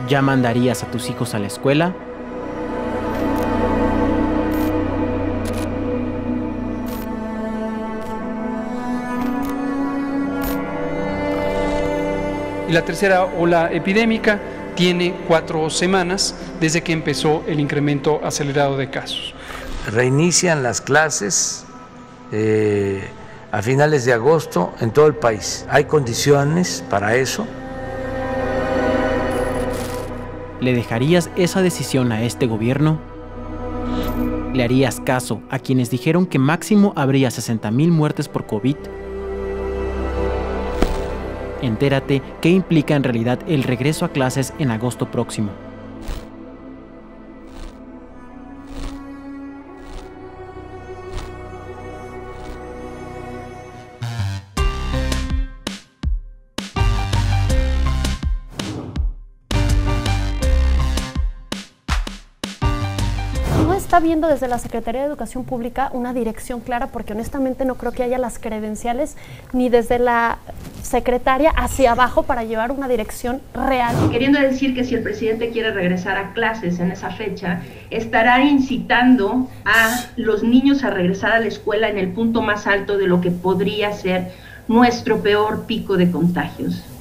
¿Ya mandarías a tus hijos a la escuela? Y la tercera ola epidémica tiene 4 semanas desde que empezó el incremento acelerado de casos. Reinician las clases a finales de agosto en todo el país. Hay condiciones para eso. ¿Le dejarías esa decisión a este gobierno? ¿Le harías caso a quienes dijeron que máximo habría 60,000 muertes por COVID? Entérate qué implica en realidad el regreso a clases en agosto próximo. ¿No está viendo desde la Secretaría de Educación Pública una dirección clara? Porque honestamente no creo que haya las credenciales ni desde la secretaria hacia abajo para llevar una dirección real. Queriendo decir que si el presidente quiere regresar a clases en esa fecha, estará incitando a los niños a regresar a la escuela en el punto más alto de lo que podría ser nuestro peor pico de contagios.